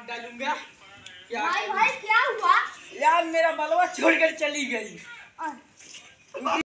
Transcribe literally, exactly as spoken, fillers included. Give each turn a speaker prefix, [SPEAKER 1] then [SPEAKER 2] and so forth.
[SPEAKER 1] काट डालूंगा। क्या
[SPEAKER 2] भाई भाई क्या हुआ
[SPEAKER 1] यार, मेरा बलवा छोड़कर चली गई।